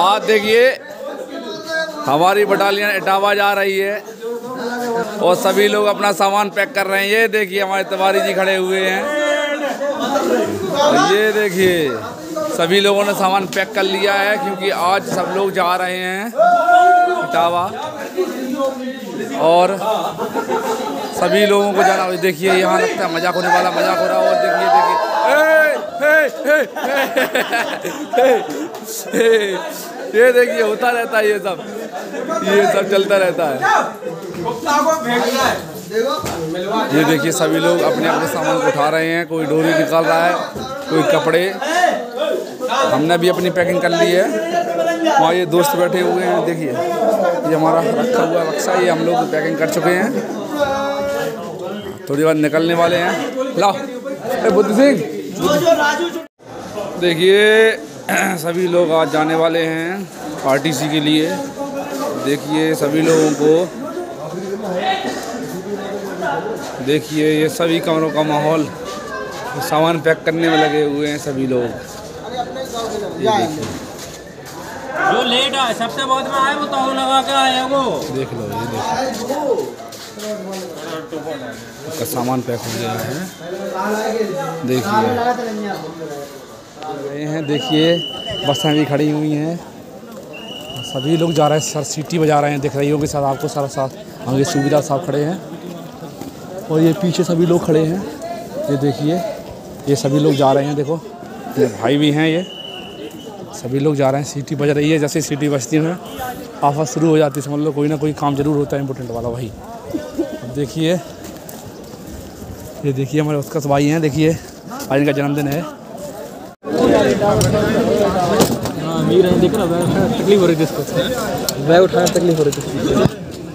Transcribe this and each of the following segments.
आज देखिए हमारी बटालियन इटावा जा रही है और सभी लोग अपना सामान पैक कर रहे हैं। ये देखिए हमारे तिवारी जी खड़े हुए हैं। ये देखिए सभी लोगों ने सामान पैक कर लिया है क्योंकि आज सब लोग जा रहे हैं इटावा और सभी लोगों को जाना। देखिए यहाँ लगता है मजाक होने वाला, मजाक हो रहा है। और देखिए ये देखिए होता रहता है, ये सब चलता रहता है। ये देखिए सभी लोग अपने अपने सामान को उठा रहे हैं। कोई डोरी निकाल रहा है, कोई कपड़े। हमने भी अपनी पैकिंग कर ली है। वहाँ ये दोस्त बैठे हुए हैं। देखिए ये हमारा रखा हुआ बक्सा, ये हम लोग पैकिंग कर चुके हैं। थोड़ी बार निकलने वाले हैं। लाओ बुद्ध सिंह। देखिए सभी लोग आज जाने वाले हैं आरटीसी के लिए। देखिए सभी लोगों को, देखिए ये सभी कमरों का माहौल, सामान पैक करने में लगे हुए हैं सभी लोग। जो लेट आए सबसे बाद में आए वो तो लगा के आए हैं वो। देख लो, ये देखो इसका सामान पैक हो गया है। देखिए गए हैं, देखिए बसें भी खड़ी हुई हैं। सभी लोग जा रहे हैं, सर सीटी बजा रहे हैं। दिख रही होगी सर आपको, सारा साथ आगे सूबेदार साहब खड़े हैं और ये पीछे सभी लोग खड़े हैं। ये देखिए ये सभी लोग जा रहे हैं। देखो ये भाई भी हैं, ये सभी लोग जा रहे हैं। सीटी बज रही है, जैसे सीटी बजती है आफत शुरू हो जाती है। समझ लो कोई ना कोई काम जरूर होता है इम्पोर्टेंट वाला। वही अब देखिए, ये देखिए हमारे उसका भाई हैं। देखिए आज इनका जन्मदिन है। मीर है, देख रहा है, तकलीफ हो रही थी इसको, बैग उठाने तकलीफ हो रही थी।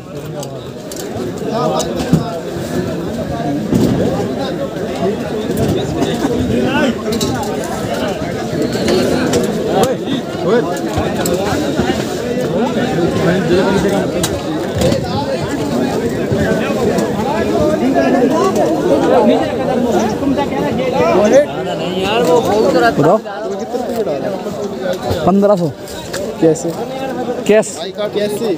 यार वो बताओ 1500 कैसे कैश कैसे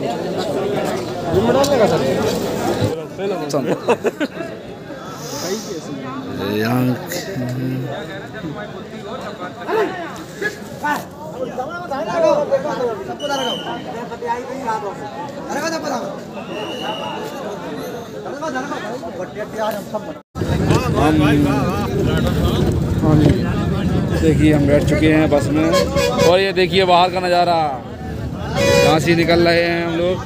देखिए हम बैठ चुके हैं बस में और ये देखिए बाहर का नज़ारा, यहाँ से निकल रहे हैं हम लोग।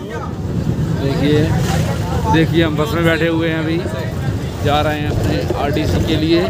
देखिए हम बस में बैठे हुए हैं, अभी जा रहे हैं अपने आरटीसी के लिए।